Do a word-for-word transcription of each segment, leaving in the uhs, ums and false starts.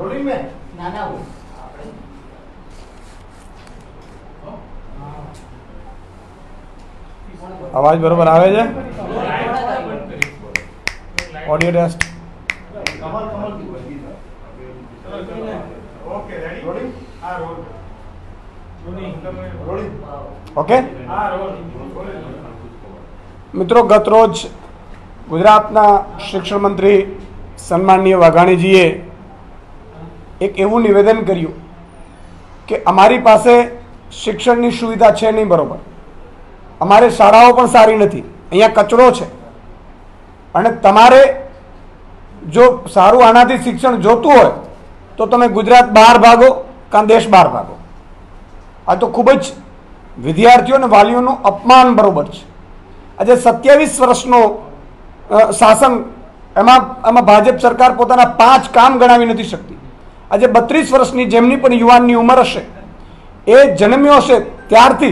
अवाज बराबर आवे छे? Audio test. ओके मित्रों, गत रोज गुजरातना शिक्षण मंत्री सन्माननीय वाघाणीजीए एक एवं निवेदन कर्યું કે અમારી પાસે શિક્ષણની સુવિધા છે નહીં, બરોબર, અમારે શાળાઓ પણ સારી નથી, અહીંયા કચરો છે, અને તમારે જો સારું આનાથી શિક્ષણ જોતું હોય તો તમે ગુજરાત બહાર ભાગો કાં દેશ બહાર ભાગો। આ તો ખૂબ જ વિદ્યાર્થીઓ અને વાલીઓનું અપમાન બરોબર છે। આજે સત્યાવીસ વર્ષનો શાસન, એમાં એમાં ભાજપ સરકાર પોતાના પાંચ કામ ગણાવી નથી શકતી। આજે બત્રીસ વર્ષની જેમની પણ યુવાનની ઉંમર હશે, એ જન્મ્યો હશે ત્યારથી,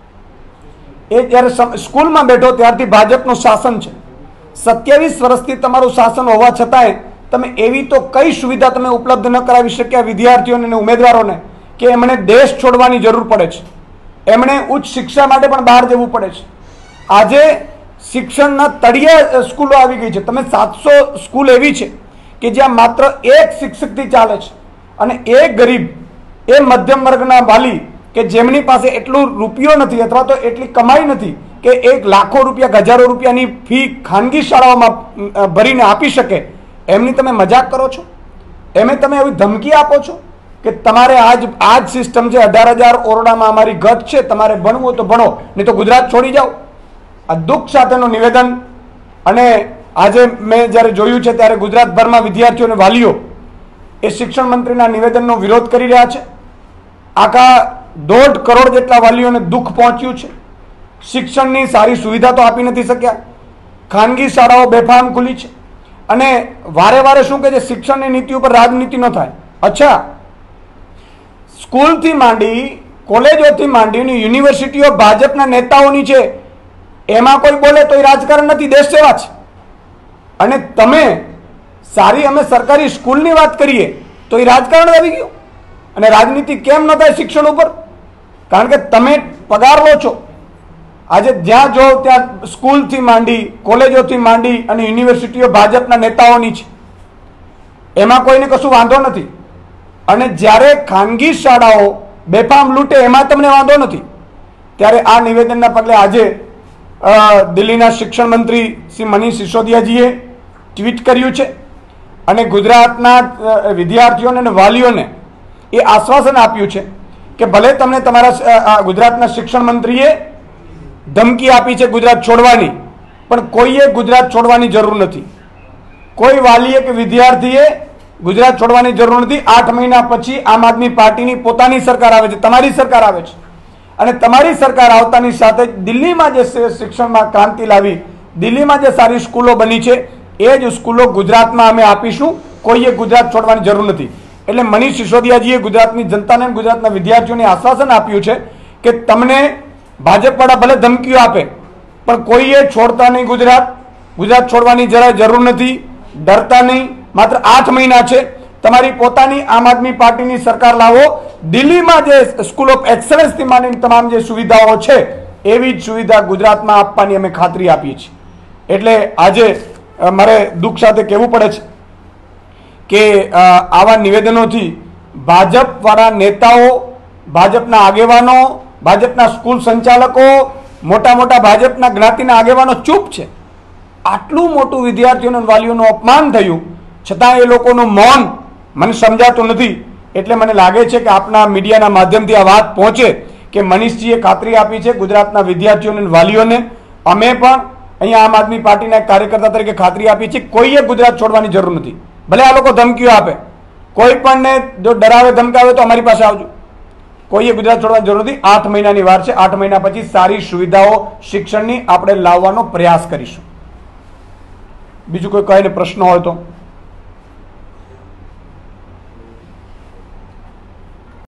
એ જ્યારે સ્કૂલમાં બેઠો ત્યારથી ભાજપનું શાસન છે। સત્યાવીસ વર્ષથી તમારું શાસન હોવા છતાંય તમે એવી તો કઈ સુવિધા તમે ઉપલબ્ધ ન કરાવી શક્યા વિદ્યાર્થીઓને અને ઉમેદવારોને કે એમણે દેશ છોડવાની જરૂર પડે છે, એમણે ઉચ્ચ શિક્ષા માટે પણ બહાર જવું પડે છે। આજે શિક્ષણના તળિયે સ્કૂલો આવી ગઈ છે। તમે સાતસો સ્કૂલ એવી છે કે જ્યાં માત્ર એક શિક્ષકથી ચાલે છે, અને એ ગરીબ, એ મધ્યમ વર્ગના વાલી કે જેમની પાસે એટલું રૂપિયો નથી અથવા તો એટલી કમાઈ નથી કે એક લાખો રૂપિયા હજારો રૂપિયાની ફી ખાનગી શાળાઓમાં ભરીને આપી શકે, એમની તમે મજાક કરો છો, એમે તમે એવી ધમકી આપો છો કે તમારે આજ આજ સિસ્ટમ છે, અઢાર હજાર ઓરડામાં અમારી ઘટ છે, તમારે ભણવું હોય તો ભણો, નહીં તો ગુજરાત છોડી જાઓ। આ દુઃખ સાથેનું નિવેદન। અને આજે મેં જ્યારે જોયું છે ત્યારે ગુજરાતભરમાં વિદ્યાર્થીઓ અને વાલીઓ એ શિક્ષણ મંત્રીના નિવેદનનો વિરોધ કરી રહ્યા છે। આખા દોઢ કરોડ જેટલા વાલીઓને દુઃખ પહોંચ્યું છે। શિક્ષણની સારી સુવિધા તો આપી નથી શક્યા, ખાનગી શાળાઓ બેફામ ખુલી છે, અને વારે વારે શું કહે છે, શિક્ષણની નીતિ ઉપર રાજનીતિ ન થાય। અચ્છા, સ્કૂલથી માંડી કોલેજોથી માંડીને યુનિવર્સિટીઓ ભાજપના નેતાઓની છે, એમાં કોઈ બોલે તો એ રાજકારણ નથી, દેશ સેવા છે। અને તમે સારી અમે સરકારી સ્કૂલની વાત કરીએ તો એ રાજકારણ આવી ગયું। અને રાજનીતિ કેમ ન થાય શિક્ષણ ઉપર? કારણ કે તમે પગાર લો છો। આજે જ્યાં જો ત્યાં સ્કૂલથી માંડી કોલેજોથી માંડી અને યુનિવર્સિટીઓ ભાજપના નેતાઓની છે, એમાં કોઈને કશું વાંધો નથી। અને જ્યારે ખાનગી શાળાઓ બેફામ લૂંટે એમાં તમને વાંધો નથી। ત્યારે આ નિવેદનના પગલે આજે દિલ્હીના શિક્ષણ મંત્રી શ્રી મનીષ સિસોદિયાજીએ ટ્વીટ કર્યું છે, અને ગુજરાતના વિદ્યાર્થીઓને અને વાલીઓને એ આશ્વાસન આપ્યું છે કે ભલે તમને તમારા ગુજરાતના શિક્ષણ મંત્રીએ ધમકી આપી છે ગુજરાત છોડવાની, પણ કોઈએ ગુજરાત છોડવાની જરૂર નથી। કોઈ વાલીએ કે વિદ્યાર્થીએ ગુજરાત છોડવાની જરૂર નથી। આઠ મહિના પછી આમ આદમી પાર્ટીની પોતાની સરકાર આવે છે, તમારી સરકાર આવે છે, અને તમારી સરકાર આવતાની સાથે દિલ્હીમાં જે શિક્ષણમાં ક્રાંતિ લાવી, દિલ્હીમાં જે સારી સ્કૂલો બની છે એ જ સ્કૂલો ગુજરાતમાં અમે આપીશું। કોઈએ ગુજરાત છોડવાની જરૂર નથી। એટલે મનીષ સિસોદિયાજીએ ગુજરાતની જનતાને, ગુજરાતના વિદ્યાર્થીઓને આશ્વાસન આપ્યું છે કે તમને ભાજપવાળા ભલે ધમકીઓ આપે પણ કોઈએ છોડતા નહીં ગુજરાત। ગુજરાત છોડવાની જરા જરૂર નથી, ડરતા નહીં। માત્ર આઠ મહિના છે, તમારી પોતાની આમ આદમી પાર્ટીની સરકાર લાવો। દિલ્હીમાં જે સ્કૂલ ઓફ એક્સલન્સથી માંડીને તમામ જે સુવિધાઓ છે એવી જ સુવિધા ગુજરાતમાં આપવાની અમે ખાતરી આપીએ છીએ। એટલે આજે મારે દુઃખ સાથે કહેવું પડે છે કે આવા નિવેદનોથી ભાજપવાળા નેતાઓ, ભાજપના આગેવાનો, ભાજપના સ્કૂલ સંચાલકો, મોટા મોટા ભાજપના જ્ઞાતિના આગેવાનો ચૂપ છે। આટલું મોટું વિદ્યાર્થીઓના વાલીઓનું અપમાન થયું છતાં એ લોકોનું મૌન મને સમજાતું નથી। એટલે મને લાગે છે કે આપના મીડિયાના માધ્યમથી આ વાત પહોંચે કે મનીષજીએ ખાતરી આપી છે ગુજરાતના વિદ્યાર્થીઓને, વાલીઓને, અમે પણ અહીંયા આમ આદમી પાર્ટીના કાર્યકર્તા તરીકે ખાતરી આપી છે, કોઈએ ગુજરાત છોડવાની જરૂર નથી। ભલે આ લોકો ધમકીઓ આપે, કોઈ પણને જો ડરાવે ધમકાવે તો અમારી પાસે આવજો, કોઈએ ગુજરાત છોડવાની જરૂર નથી। આઠ મહિનાની વાર છે, આઠ મહિના પછી સારી સુવિધાઓ શિક્ષણની આપણે લાવવાનો પ્રયાસ કરીશું। બીજું કોઈ કહીને પ્રશ્ન હોય તો